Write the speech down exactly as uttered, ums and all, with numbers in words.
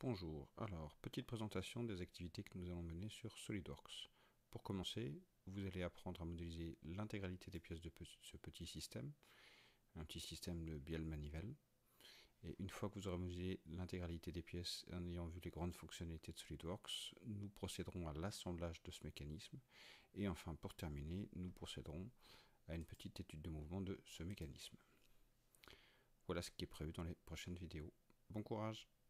Bonjour, alors petite présentation des activités que nous allons mener sur SolidWorks. Pour commencer, vous allez apprendre à modéliser l'intégralité des pièces de ce petit système, un petit système de bielle manivelle. Et une fois que vous aurez modélisé l'intégralité des pièces en ayant vu les grandes fonctionnalités de SolidWorks, nous procéderons à l'assemblage de ce mécanisme. Et enfin, pour terminer, nous procéderons à une petite étude de mouvement de ce mécanisme. Voilà ce qui est prévu dans les prochaines vidéos. Bon courage!